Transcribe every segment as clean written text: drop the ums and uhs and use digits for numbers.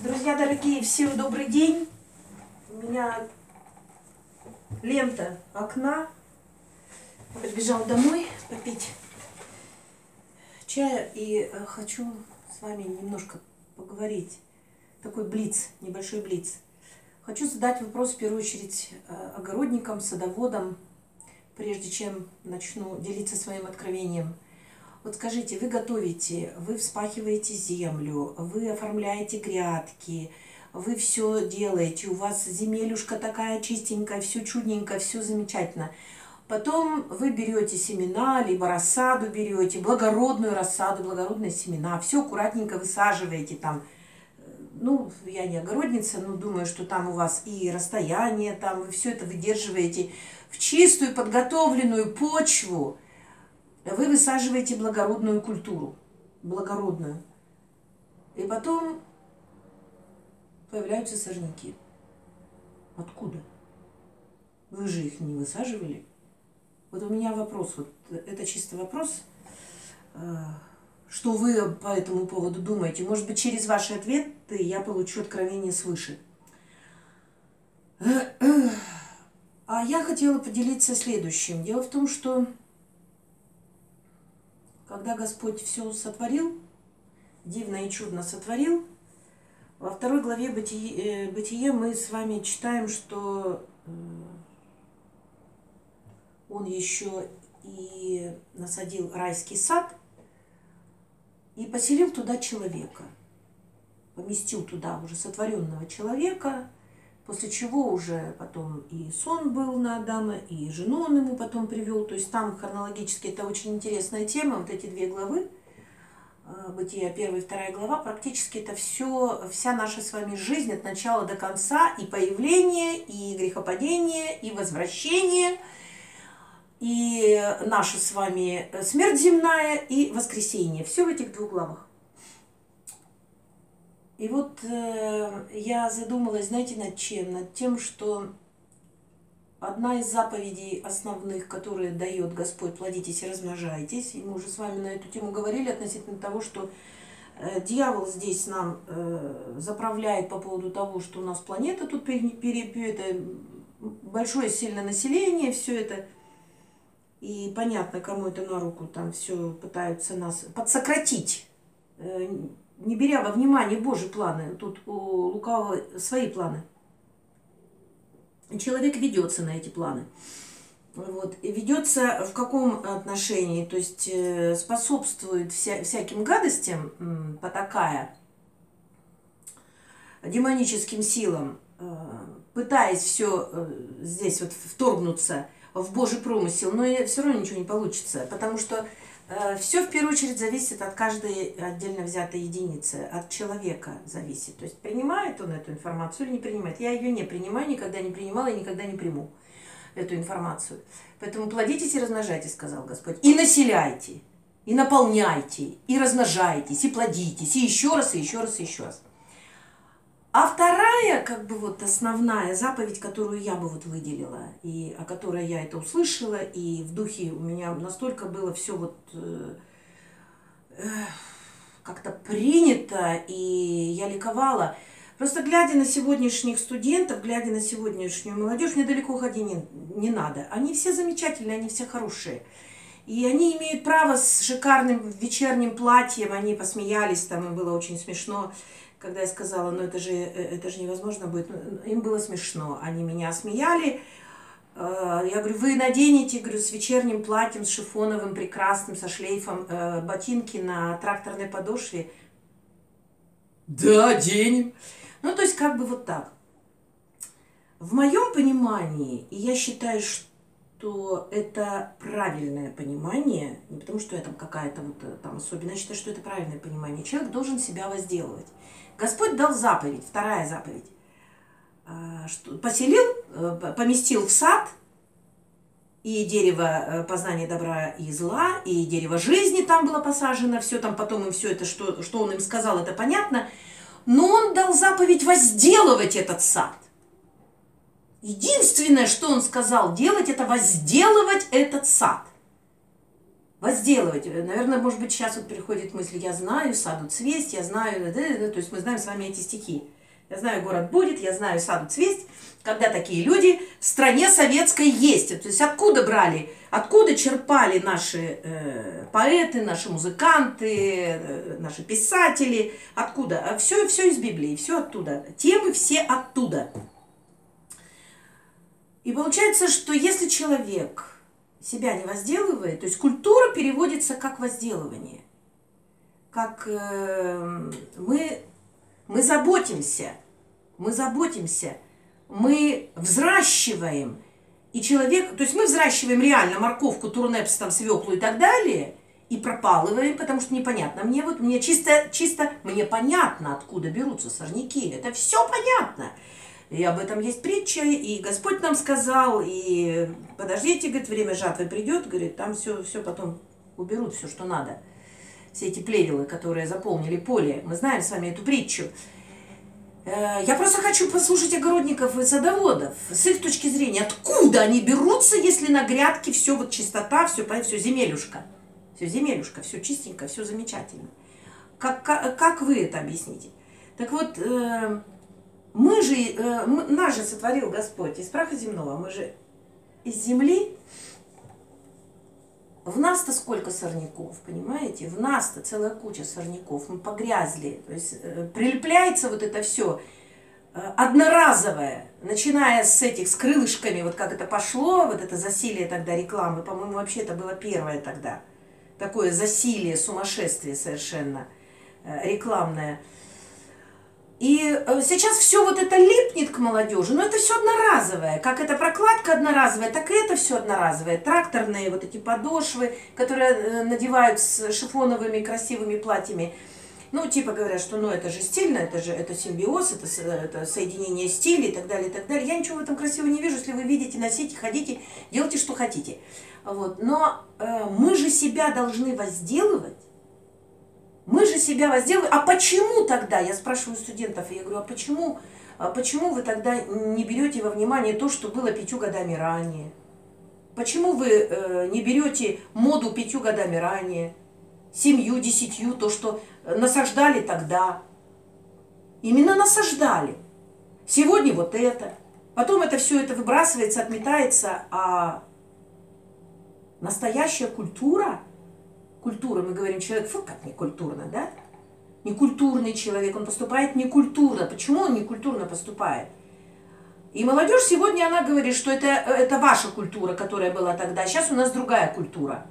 Друзья дорогие, всем добрый день. У меня лента окна. Прибежал домой попить чая и хочу с вами немножко поговорить. Такой блиц, небольшой блиц. Хочу задать вопрос в первую очередь огородникам, садоводам, прежде чем начну делиться своим откровением. Вот скажите, вы готовите, вы вспахиваете землю, вы оформляете грядки, вы все делаете, у вас земелюшка такая чистенькая, все чудненько, все замечательно. Потом вы берете семена, либо рассаду берете, благородную рассаду, благородные семена, все аккуратненько высаживаете там. Ну, я не огородница, но думаю, что там у вас и расстояние, там вы все это выдерживаете в чистую, подготовленную почву. Вы высаживаете благородную культуру, благородную. И потом появляются сорняки. Откуда? Вы же их не высаживали. Вот у меня вопрос, вот это чисто вопрос, что вы по этому поводу думаете. Может быть, через ваши ответы я получу откровение свыше. А я хотела поделиться следующим. Дело в том, что когда Господь все сотворил, дивно и чудно сотворил, во 2 главе Бытие мы с вами читаем, что Он еще и насадил райский сад и поселил туда человека, поместил туда уже сотворенного человека, после чего уже потом и сон был на Адама, и жену он ему потом привел. То есть там хронологически это очень интересная тема, вот эти 2 главы, Бытие 1 и 2 глава, практически это вся наша с вами жизнь от начала до конца, и появление, и грехопадение, и возвращение, и наша с вами смерть земная, и воскресение. Все в этих 2 главах. И вот я задумалась, знаете, над чем? Над тем, что одна из заповедей основных, которые дает Господь: плодитесь и размножайтесь. И мы уже с вами на эту тему говорили относительно того, что дьявол здесь нам заправляет по поводу того, что у нас планета тут это большое сильное население, все это. И понятно, кому это на руку, там все пытаются нас подсократить, не беря во внимание Божьи планы. Тут у лукавого свои планы. Человек ведется на эти планы. Вот. И ведется в каком отношении? То есть способствует всяким гадостям, потакая демоническим силам, пытаясь все здесь вот вторгнуться в Божий промысел, но все равно ничего не получится, потому что все в первую очередь зависит от каждой отдельно взятой единицы, от человека зависит. То есть принимает он эту информацию или не принимает. Я ее не принимаю, никогда не принимала и никогда не приму эту информацию. Поэтому плодитесь и размножайтесь, сказал Господь. И населяйте, и наполняйте, и размножайтесь, и плодитесь, и еще раз, и еще раз, и еще раз. А вторая, как бы вот основная заповедь, которую я бы вот выделила, и о которой я это услышала, и в духе у меня настолько было все вот как-то принято, и я ликовала. Просто глядя на сегодняшних студентов, глядя на сегодняшнюю молодежь, мне далеко ходить не надо. Они все замечательные, они все хорошие. И они имеют право с шикарным вечерним платьем, они посмеялись, там и было очень смешно. Когда я сказала, ну это же невозможно будет, им было смешно, они меня смеяли. Я говорю, вы наденете, говорю, с вечерним платьем, с шифоновым, прекрасным, со шлейфом, ботинки на тракторной подошве. Да, оденем. Ну, то есть, как бы вот так. В моем понимании, и я считаю, что это правильное понимание, не потому что я там какая-то вот там особенная, я считаю, что это правильное понимание. Человек должен себя возделывать. Господь дал заповедь, 2 заповедь. Поселил, поместил в сад и дерево познания добра и зла, и дерево жизни там было посажено, все там потом им все это, что он им сказал, это понятно. Но он дал заповедь возделывать этот сад. Единственное, что он сказал делать, это возделывать этот сад. Возделывать. Наверное, может быть, сейчас вот приходит мысль, я знаю, саду цвесть, я знаю, то есть мы знаем с вами эти стихи. Я знаю, город будет, я знаю, саду цвесть, когда такие люди в стране советской есть. То есть откуда брали, откуда черпали наши поэты, наши музыканты, наши писатели, откуда? Все из Библии, все оттуда. Темы все оттуда. И получается, что если человек себя не возделывает, то есть культура переводится как возделывание, как мы заботимся, мы взращиваем, и человек, то есть мы взращиваем реально морковку, турнепс, там, свеклу и так далее, и пропалываем, потому что непонятно. Мне чисто мне понятно, откуда берутся сорняки, это все понятно. И об этом есть притча, и Господь нам сказал, и подождите, говорит, время жатвы придет, говорит, там все потом уберут, все, что надо. Все эти плевелы, которые заполнили поле. Мы знаем с вами эту притчу. Я просто хочу послушать огородников и садоводов с их точки зрения. Откуда они берутся, если на грядке все вот чистота, все земелюшка. Все земелюшка, все чистенько, все замечательно. Как вы это объясните? Так вот, нас же сотворил Господь из праха земного, мы же из земли. В нас-то сколько сорняков, понимаете? В нас-то целая куча сорняков, мы погрязли. То есть прилепляется вот это все одноразовое, начиная с крылышками, вот как это пошло, вот это засилие тогда рекламы, по-моему, вообще это было первое тогда. Такое засилие, сумасшествие совершенно рекламное. И сейчас все вот это липнет к молодежи, но это все одноразовое. Как эта прокладка одноразовая, так и это все одноразовое. Тракторные вот эти подошвы, которые надевают с шифоновыми красивыми платьями. Ну, типа говорят, что ну это же стильно, это симбиоз, это соединение стилей и так далее, и так далее. Я ничего в этом красивого не вижу, если вы видите, носите, ходите, делайте, что хотите. Вот. Но мы же себя должны возделывать. Мы же себя возделываем. А почему тогда, я спрашиваю студентов, я говорю, а почему вы тогда не берете во внимание то, что было 5 годами ранее? Почему вы не берете моду 5 годами ранее, 7, 10, то, что насаждали тогда? Именно насаждали. Сегодня вот это. Потом это все это выбрасывается, отметается, а настоящая культура, мы говорим, человек, фу, как некультурно, да? Некультурный человек, он поступает некультурно. Почему он некультурно поступает? И молодежь сегодня, она говорит, что это ваша культура, которая была тогда, сейчас у нас другая культура.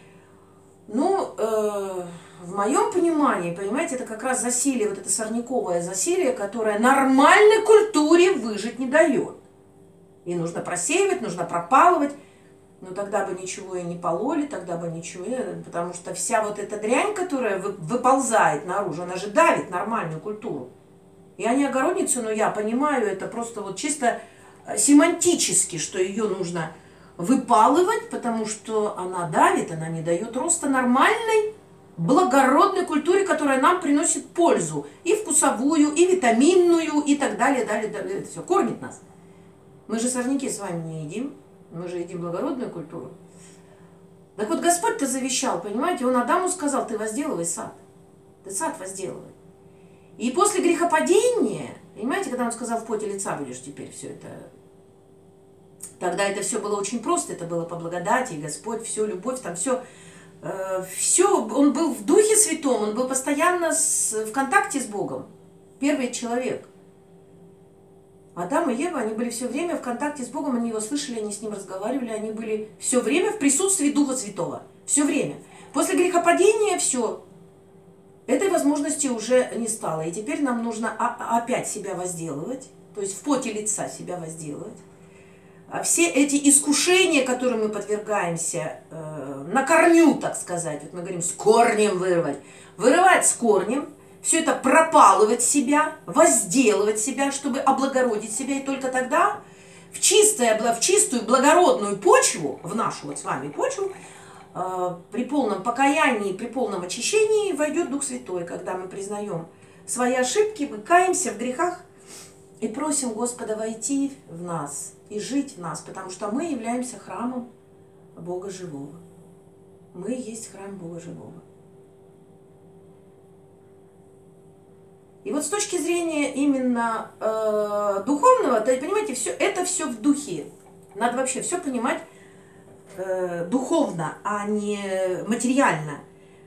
Ну, в моем понимании, понимаете, это как раз засилие, вот это сорняковое засилие, которое нормальной культуре выжить не дает. И нужно просеивать, нужно пропалывать. Но тогда бы ничего и не пололи, тогда бы ничего, потому что вся вот эта дрянь, которая выползает наружу, она же давит нормальную культуру. Я не огородница, но я понимаю это просто вот чисто семантически, что ее нужно выпалывать, потому что она давит, она не дает роста нормальной, благородной культуре, которая нам приносит пользу. И вкусовую, и витаминную, и так далее, далее. Это все кормит нас. Мы же сорняки с вами не едим. Мы же едим благородную культуру. Так вот, Господь-то завещал, понимаете? Он Адаму сказал, ты возделывай сад. Ты сад возделывай. И после грехопадения, понимаете, когда он сказал, в поте лица будешь теперь все это. Тогда это все было очень просто, это было по благодати, Господь, все, любовь, там все. Он был в Духе Святом, он был постоянно в контакте с Богом. Первый человек. Адам и Ева, они были все время в контакте с Богом, они его слышали, они с ним разговаривали, они были все время в присутствии Духа Святого. Все время. После грехопадения все. Этой возможности уже не стало. И теперь нам нужно опять себя возделывать, то есть в поте лица себя возделывать. А все эти искушения, которым мы подвергаемся, на корню, так сказать, вот мы говорим, с корнем вырвать. Вырывать с корнем. Все это пропалывать себя, возделывать себя, чтобы облагородить себя. И только тогда в чистую благородную почву, в нашу вот с вами почву, при полном покаянии, при полном очищении войдет Дух Святой, когда мы признаем свои ошибки, мы каемся в грехах и просим Господа войти в нас и жить в нас, потому что мы являемся храмом Бога Живого. Мы есть храм Бога Живого. И вот с точки зрения именно духовного, то, понимаете, это все в духе. Надо вообще все понимать духовно, а не материально.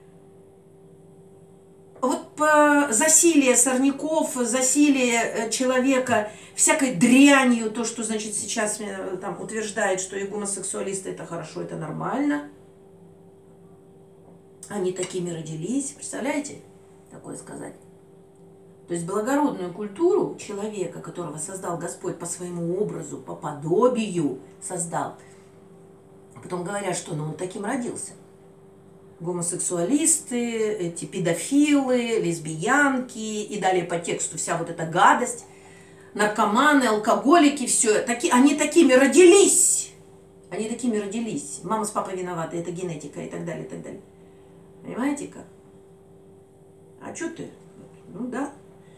Вот засилие сорняков, засилие человека всякой дрянью, то, что, значит, сейчас там утверждает, что и гомосексуалисты это хорошо, это нормально. Они такими родились, представляете, такое сказать. То есть благородную культуру человека, которого создал Господь по своему образу, по подобию создал. Потом говорят, что он таким родился. Гомосексуалисты, эти педофилы, лесбиянки и далее по тексту вся вот эта гадость. Наркоманы, алкоголики, все. Они такими родились. Они такими родились. Мама с папой виноваты, это генетика и так далее, и так далее. Понимаете как? А что ты? Ну да.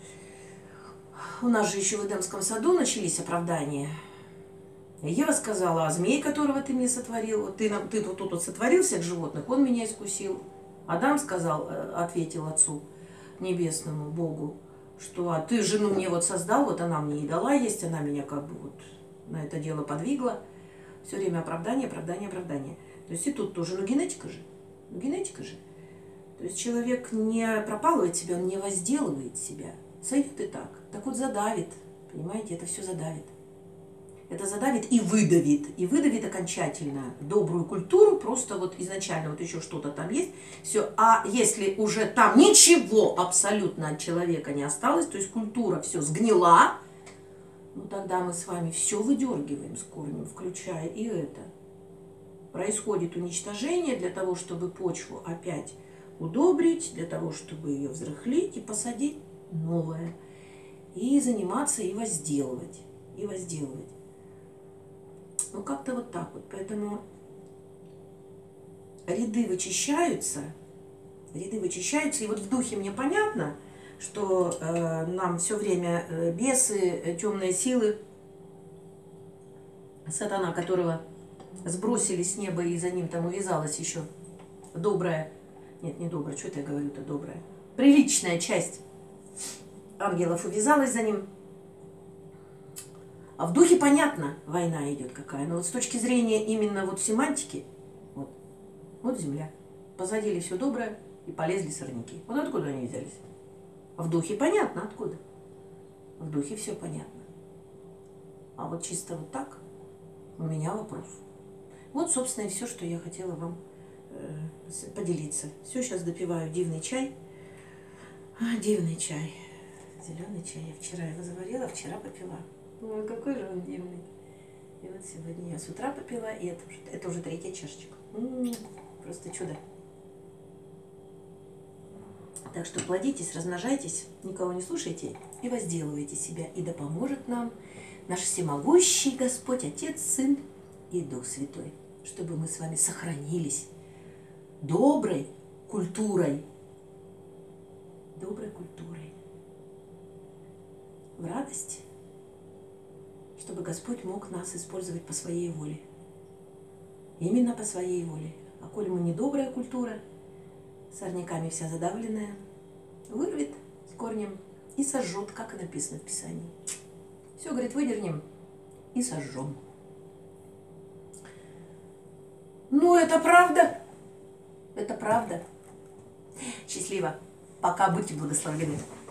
У нас же еще в Эдемском саду начались оправдания. Ева сказала, а змей, которого ты мне сотворил, ты тут сотворил всех животных, он меня искусил. Адам сказал, ответил Отцу Небесному, Богу, что а ты жену мне вот создал, вот она мне и дала есть, она меня как бы вот на это дело подвигла. Все время оправдание, оправдание, оправдание. То есть и тут тоже, генетика же. Генетика же. То есть человек не пропалывает себя, он не возделывает себя. Сойдет и так. Так вот задавит. Понимаете, это все задавит. Это задавит и выдавит. И выдавит окончательно добрую культуру. Просто вот изначально вот еще что-то там есть. Все. А если уже там ничего абсолютно от человека не осталось, то есть культура все сгнила, ну тогда мы с вами все выдергиваем с корнем, включая и это. Происходит уничтожение для того, чтобы почву опять удобрить, для того, чтобы ее взрыхлить и посадить новое. И заниматься, и возделывать. И возделывать. Ну, как-то вот так вот. Поэтому ряды вычищаются. Ряды вычищаются. И вот в духе мне понятно, что нам все время бесы, темные силы, сатана, которого сбросили с неба, и за ним там увязалась еще добрая, нет, не добрая, что это я говорю-то, добрая, приличная часть ангелов увязалась за ним. А в духе понятно, война идет какая. Но вот с точки зрения именно вот семантики, вот земля. Посадили все доброе и полезли сорняки. Вот откуда они взялись? А в духе понятно откуда. В духе все понятно. А вот чисто вот так у меня вопрос. Вот, собственно, и все, что я хотела вам поделиться. Все, сейчас допиваю дивный чай. Дивный чай. Зеленый чай. Я вчера его заварила, вчера попила. Ой, какой же он дивный. И вот сегодня я с утра попила, и это уже третья чашечка. Просто чудо. Так что плодитесь, размножайтесь, никого не слушайте и возделывайте себя. И да поможет нам наш всемогущий Господь, Отец, Сын и Дух Святой, чтобы мы с вами сохранились доброй культурой. Доброй культурой. В радость. Чтобы Господь мог нас использовать по своей воле. Именно по своей воле. А коли мы не добрая культура, сорняками вся задавленная, вырвет с корнем и сожжет, как и написано в Писании. Все, говорит, выдернем и сожжем. Ну, это правда. Это правда. Счастливо. Пока, будьте благословлены.